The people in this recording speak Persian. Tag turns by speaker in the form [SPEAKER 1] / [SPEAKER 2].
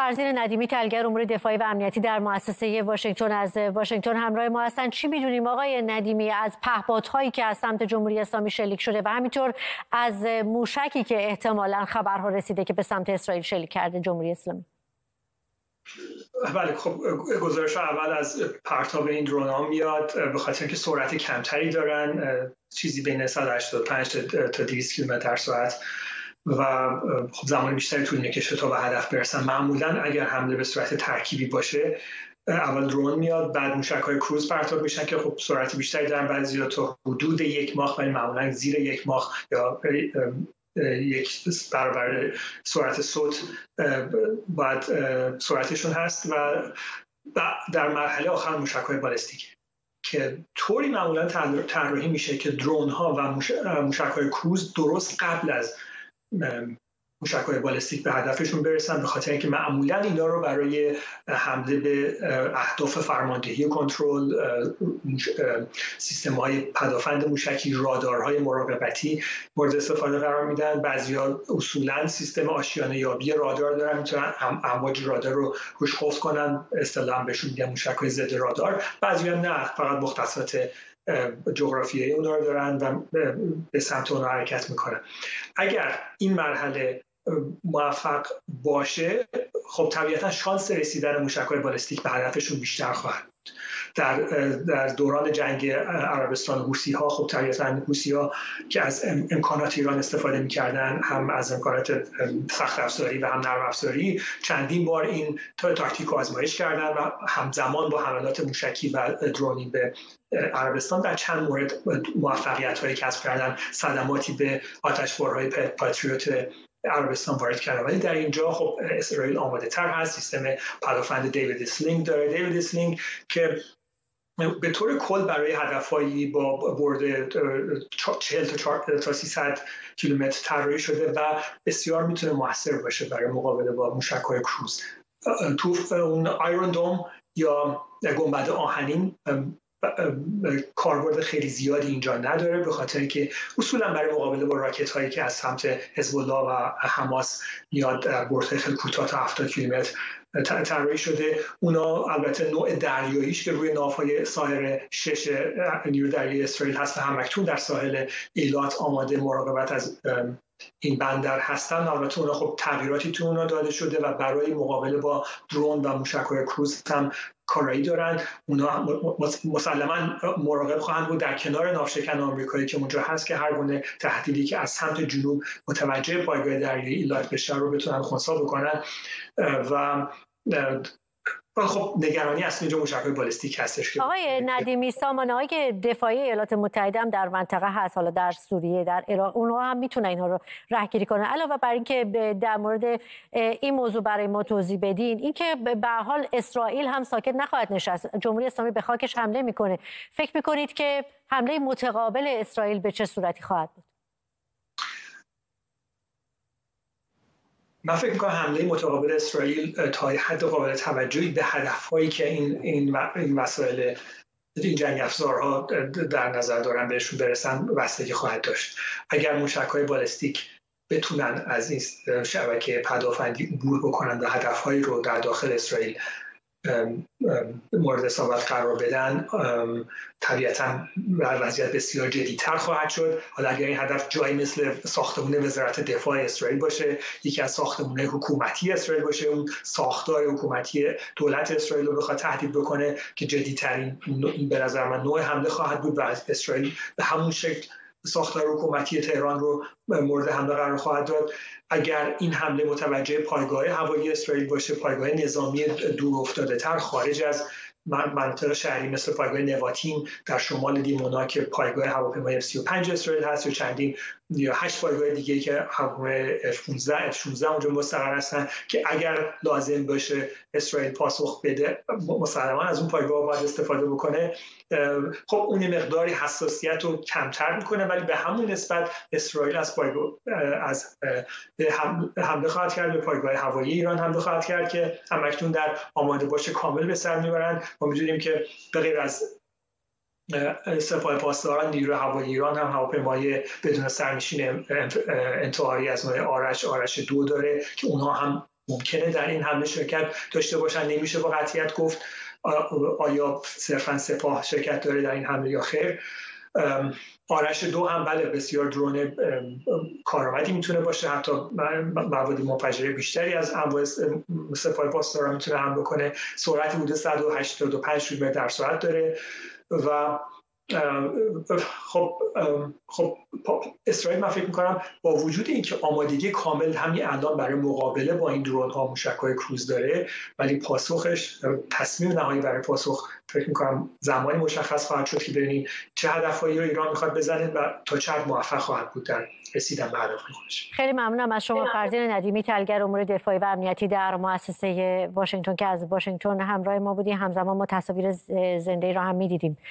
[SPEAKER 1] فرزین ندیمی، تحلیلگر امور دفاعی و امنیتی در مؤسسه واشنگتن، از واشنگتن همراه ما هستند. چی می‌دونیم آقای ندیمی از پهپادهایی که از سمت جمهوری اسلامی شلیک شده و همینطور از موشکی که احتمالاً خبرها رسیده که به سمت اسرائیل شلیک کرده جمهوری اسلامی؟
[SPEAKER 2] بله، خب گزارش اول از پرتاب این درون‌ها میاد به خاطر اینکه سرعت کمتری دارن، چیزی بین 185 تا 200 کیلومتر در ساعت و خب زمان بیشتری طول میکشه تا به هدف برسن. معمولا اگر حمله به صورت ترکیبی باشه اول درون میاد، بعد موشک‌های کروز پرتاب میشن که خب سرعت بیشتری دارن، بعضی‌ها تا حدود 1 ماخ ولی معمولا زیر 1 ماخ یا 1 برابر سرعت صوت باید سرعتشون هست و در مرحله آخر موشک‌های بالستیک که طوری معمولا طراحی میشه که درون‌ها و موشک‌های کروز درست قبل از موشک‌های بالستیک به هدفشون برسن، به خاطر اینکه معمولا اینا رو برای حمله به اهداف فرماندهی و کنترل، سیستم‌های پدافند موشکی، رادارهای مراقبتی مورد استفاده قرار میدن. بعضیا اصولا سیستم آشیانه یابی رادار دارن، میتونن امواج رادار رو روش قفل کنن، اصطلاحاً بهشون میگن موشک‌های ضد رادار. بعضیا نه، فقط مختصات جغرافیایی اونا رو دارن و به سمت اونا حرکت میکنن. اگر این مرحله موفق باشه خب طبیعتا شانس رسیدن موشک‌های بالستیک به هدفشون بیشتر خواهد بود. در دوران جنگ عربستان و حوثی‌ها خب طبیعتا حوثی‌ها که از امکانات ایران استفاده می‌کردن، هم از امکانات سخت افزاری و هم نرم افزاری، چندین بار این تاکتیک رو آزمایش کردن و همزمان با حملات موشکی و درونی به عربستان در چند مورد موفقیت‌هایی کسب کردن، صدماتی به آتش‌بارهای پاتریوت عربستان وارد کردن. ولی در اینجا خب اسرائیل آماده تر هست، سیستم پدافند دیوید اسلینگ داره. دیوید اسلینگ که به طور کل برای هدفهایی با برد 40 تا 300 کیلومتر طراحی شده و بسیار میتونه موثر باشه برای مقابله با موشک‌های کروز. تو اون آیرون دوم یا گنبد آهنین کاربرد خیلی زیادی اینجا نداره، به خاطر اینکه اصولا برای مقابله با راکت هایی که از سمت حزب الله و حماس میاد در برد خیلی کوتاه تا 70 کیلومتر طراحی شده. اونا البته نوع دریاییش که روی ناوهای ساحل 6 نیروی دریایی اسرائیل هست و همکنون در ساحل ایلات آماده مراقبت از این بندر هستن. البته اونا خب تغییراتی تو اونا داده شده و برای مقابله با درون و موشک‌های کروز هم کارایی دارن. اونا مسلماً مراقب خواهند بود در کنار ناوشکن آمریکایی که اونجا هست که هر گونه تهدیدی که از سمت جنوب متوجه پایگاه دریایی ایلات بشه رو بتونن خنثی بکنن و خب نگرانی اصلی اینجا موشک‌های بالستیک هستش.
[SPEAKER 1] آقای ندیمی، سامانه‌های دفاعی ایالات متحده هم در منطقه هست، حالا در سوریه، در عراق، اونها هم میتونن اینها رو رهگیری کنن. علاوه بر اینکه در مورد این موضوع برای ما توضیح بدین، اینکه به هر حال اسرائیل هم ساکت نخواهد نشست، جمهوری اسلامی به خاکش حمله میکنه، فکر میکنید که حمله متقابل اسرائیل به چه صورتی خواهد بود؟
[SPEAKER 2] من فکر می‌کنم حمله متقابل اسرائیل تا حد قابل توجهی به هدف‌هایی که این وسایل این جنگ افزارها در نظر دارن بهشون برسن بستگی خواهد داشت. اگر موشک‌های بالستیک بتونن از این شبکه پدافندی عبور بکنن و هدف‌هایی رو در داخل اسرائیل مورد اصابت قرار بدن، طبیعتاً وضعیت بسیار جدی‌تر خواهد شد. حالا اگر این هدف جایی مثل ساختمان وزارت دفاع اسرائیل باشه، یکی از ساختمان‌های حکومتی اسرائیل باشه، اون ساختار حکومتی دولت اسرائیل رو بخواد تهدید بکنه که جدی‌ترین به نظر من نوع حمله خواهد بود و اسرائیل به همون شکل ساختار حکومتی تهران رو مورد حمله قرار خواهد داد. اگر این حمله متوجه پایگاه هوایی اسرائیل باشه، پایگاه نظامی دور افتاده تر خارج از مناطق شهری مثل پایگاه نواتیم در شمال دیمونا که پایگاه هواپیمای F-35 اسرائیل هست، و چندین یا 8 پایگاه دیگه که هواپیمای F-16 اونجا مستقر هستن که اگر لازم باشه اسرائیل پاسخ بده مسلماً از اون پایگاه باید استفاده بکنه. خب اون مقداری حساسیت رو کمتر میکنه، ولی به همون نسبت اسرائیل از پایگاه حمله خواهد کرد، به پایگاه هوایی ایران حمله خواهد کرد که همکنون در آماده باشه کامل به سر میبرند. ما میدونیم که به غیر از سپاه پاسداران نیروی هوایی ایران هم هواپیمای بدون سرنشین انتحاری از نوع آرش 2 داره که اونها هم ممکنه در این حمله شرکت داشته باشن. نمیشه با قطعیت گفت آیا صرفا سپاه شرکت داره در این حمله یا خیر. آرش 2 هم بله بسیار درون کارآمدی میتونه باشه، حتی مواد منفجره بیشتری از انواع سپاه پاسداران میتونه حمل کنه. سرعت حدود 185 کیلومتر در ساعت داره و خب اسرائیل من فکر میکنم با وجود اینکه آمادگی کامل همین الان برای مقابله با این درون ها موشک‌های کروز داره، ولی پاسخش تصمیم نهایی برای پاسخ فکر میکنم زمانی مشخص خواهد شد که ببینیم چه هدفهایی رو ایران میخواد بزنه و تا چه حد موفق خواهد بود در رسیدن به هدف خودش.
[SPEAKER 1] خیلی ممنونم از شما فرزین ندیمی، تحلیلگر امور دفاعی و امنیتی در مؤسسه واشنگتن که از واشنگتن همراه ما بودی. همزمان ما تصاویر زنده را هم می‌دیدیم